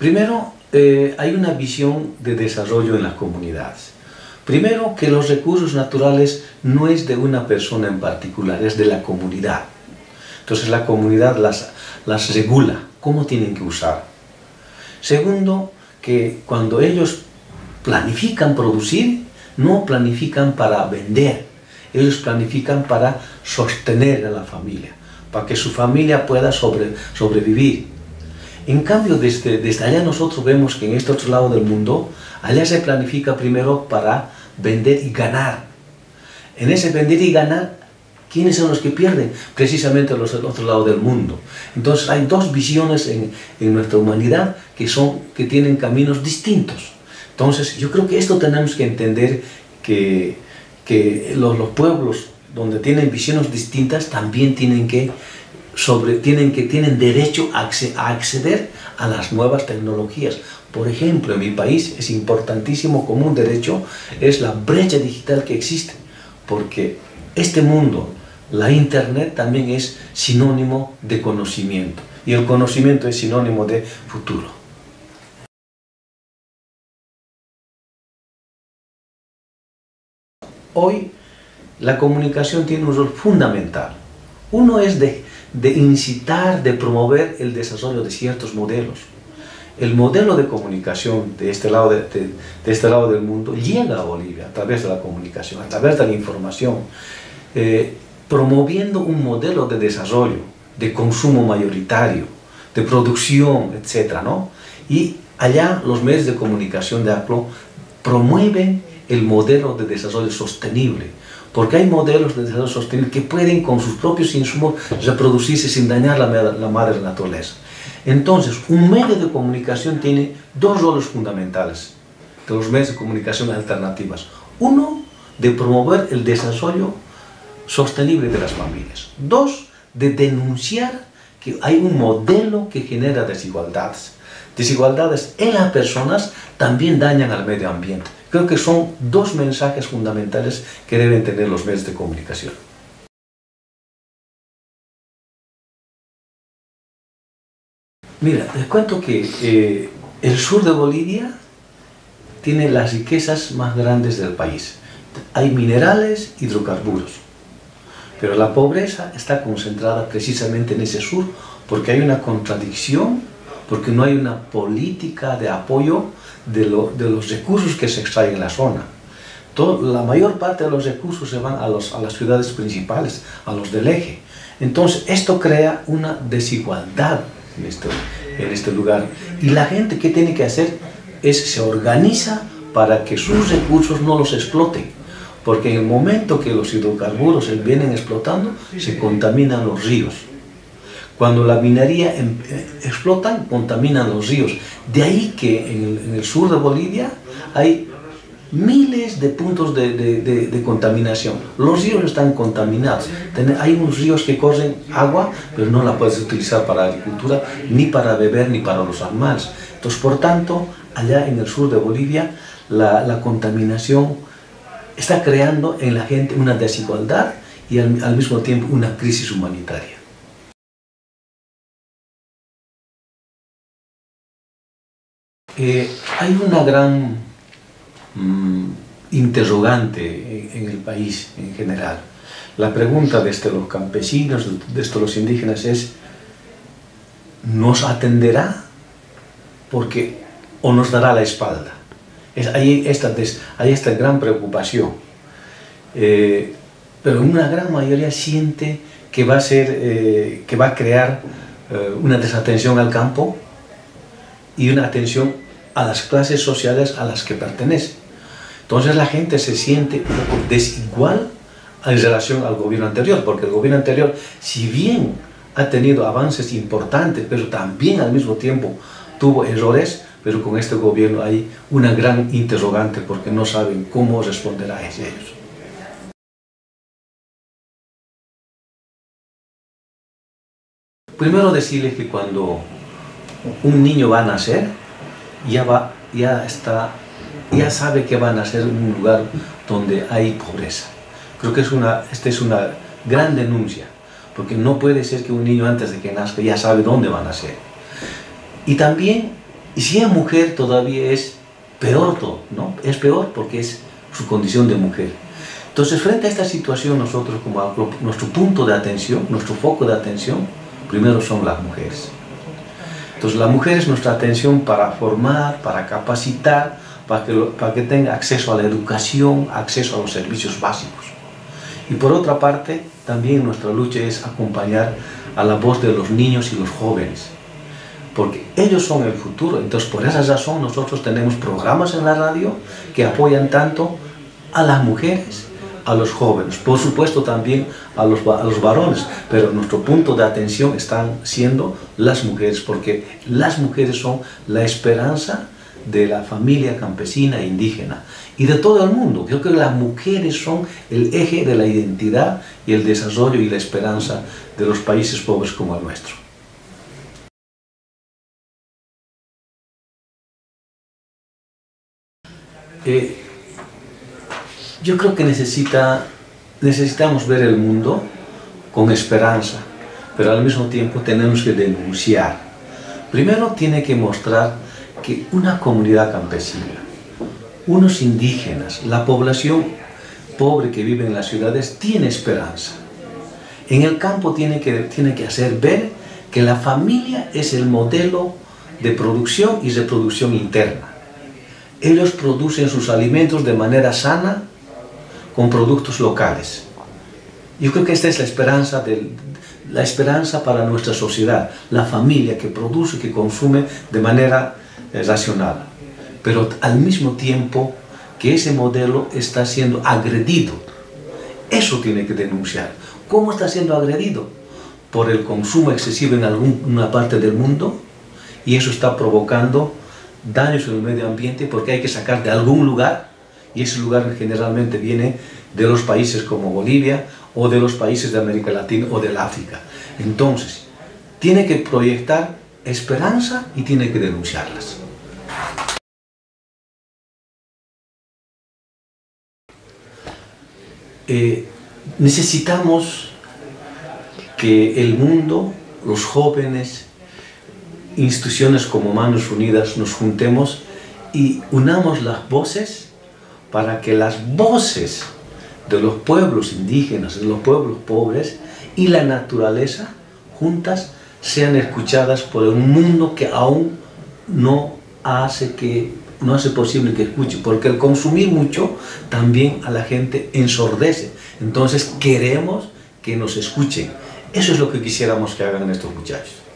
Primero, hay una visión de desarrollo en las comunidades. Primero, que los recursos naturales no es de una persona en particular, es de la comunidad. Entonces la comunidad las regula, cómo tienen que usar. Segundo, que cuando ellos planifican producir, no planifican para vender, ellos planifican para sostener a la familia, para que su familia pueda sobrevivir. En cambio, desde allá nosotros vemos que en este otro lado del mundo, allá se planifica primero para vender y ganar. En ese vender y ganar, ¿quiénes son los que pierden? Precisamente los del otro lado del mundo. Entonces hay dos visiones en nuestra humanidad que tienen caminos distintos. Entonces yo creo que esto tenemos que entender que los pueblos donde tienen visiones distintas también tienen derecho a acceder a las nuevas tecnologías. Por ejemplo, en mi país es importantísimo como un derecho, es la brecha digital que existe, porque este mundo, la Internet también es sinónimo de conocimiento, y el conocimiento es sinónimo de futuro. Hoy la comunicación tiene un rol fundamental. Uno es de incitar, de promover el desarrollo de ciertos modelos. El modelo de comunicación de este lado del mundo llega a Bolivia a través de la comunicación, a través de la información, promoviendo un modelo de desarrollo, de consumo mayoritario, de producción, etc., ¿no? Y allá los medios de comunicación de ACLO promueven el modelo de desarrollo sostenible, porque hay modelos de desarrollo sostenible que pueden con sus propios insumos reproducirse sin dañar la madre naturaleza. Entonces, un medio de comunicación tiene dos roles fundamentales de los medios de comunicación alternativas. Uno, de promover el desarrollo sostenible de las familias. Dos, de denunciar que hay un modelo que genera desigualdades. Desigualdades en las personas también dañan al medio ambiente. Creo que son dos mensajes fundamentales que deben tener los medios de comunicación. Mira, les cuento que el sur de Bolivia tiene las riquezas más grandes del país. Hay minerales, hidrocarburos, pero la pobreza está concentrada precisamente en ese sur porque hay una contradicción, porque no hay una política de apoyo de los recursos que se extraen en la zona. La mayor parte de los recursos se van a las ciudades principales, a los del eje. Entonces esto crea una desigualdad en este lugar. Y la gente, ¿qué tiene que hacer? Se organiza para que sus recursos no los exploten. Porque en el momento que los hidrocarburos se vienen explotando, se contaminan los ríos. Cuando la minería explotan, contaminan los ríos. De ahí que en el sur de Bolivia hay miles de puntos de contaminación. Los ríos están contaminados. Hay unos ríos que corren agua, pero no la puedes utilizar para agricultura, ni para beber, ni para los animales. Entonces, por tanto, allá en el sur de Bolivia, la contaminación está creando en la gente una desigualdad y al mismo tiempo una crisis humanitaria. Hay una gran interrogante en el país en general. La pregunta desde los campesinos, desde los indígenas es: ¿nos atenderá o nos dará la espalda? Hay esta gran preocupación. Pero una gran mayoría siente que va a crear una desatención al campo y una atención a las clases sociales a las que pertenece. Entonces la gente se siente un poco desigual en relación al gobierno anterior, porque el gobierno anterior, si bien ha tenido avances importantes, pero también al mismo tiempo tuvo errores, pero con este gobierno hay una gran interrogante porque no saben cómo responder a ellos. Primero decirles que cuando un niño va a nacer, ya sabe que va a nacer en un lugar donde hay pobreza. Creo que esta es una gran denuncia, porque no puede ser que un niño antes de que nazca ya sabe dónde va a nacer. Y también Y si es mujer todavía es peor todo, ¿no? Es peor porque es su condición de mujer. Entonces, frente a esta situación, nosotros como nuestro punto de atención, nuestro foco de atención, primero son las mujeres. Entonces, la mujer es nuestra atención para formar, para capacitar, para que tenga acceso a la educación, acceso a los servicios básicos. Y por otra parte, también nuestra lucha es acompañar a la voz de los niños y los jóvenes, porque ellos son el futuro. Entonces, por esa razón, nosotros tenemos programas en la radio que apoyan tanto a las mujeres, a los jóvenes, por supuesto también a los varones, pero nuestro punto de atención están siendo las mujeres, porque las mujeres son la esperanza de la familia campesina e indígena y de todo el mundo. Creo que las mujeres son el eje de la identidad y el desarrollo y la esperanza de los países pobres como el nuestro. Yo creo que necesitamos ver el mundo con esperanza, pero al mismo tiempo tenemos que denunciar. Primero tiene que mostrar que una comunidad campesina, unos indígenas, la población pobre que vive en las ciudades tiene esperanza. En el campo tiene que hacer ver que la familia es el modelo de producción y reproducción interna. Ellos producen sus alimentos de manera sana, con productos locales. Yo creo que esta es la esperanza para nuestra sociedad, la familia que produce, que consume de manera racional. Pero al mismo tiempo que ese modelo está siendo agredido. Eso tiene que denunciar. ¿Cómo está siendo agredido? Por el consumo excesivo en alguna parte del mundo, y eso está provocando daños en el medio ambiente porque hay que sacar de algún lugar, y ese lugar generalmente viene de los países como Bolivia o de los países de América Latina o del África. Entonces, tiene que proyectar esperanza y tiene que denunciarlas. Necesitamos que el mundo, los jóvenes, instituciones como Manos Unidas nos juntemos y unamos las voces para que las voces de los pueblos indígenas, de los pueblos pobres y la naturaleza juntas sean escuchadas por un mundo que aún no hace posible que escuche, porque el consumir mucho también a la gente ensordece. Entonces queremos que nos escuchen. Eso es lo que quisiéramos que hagan estos muchachos.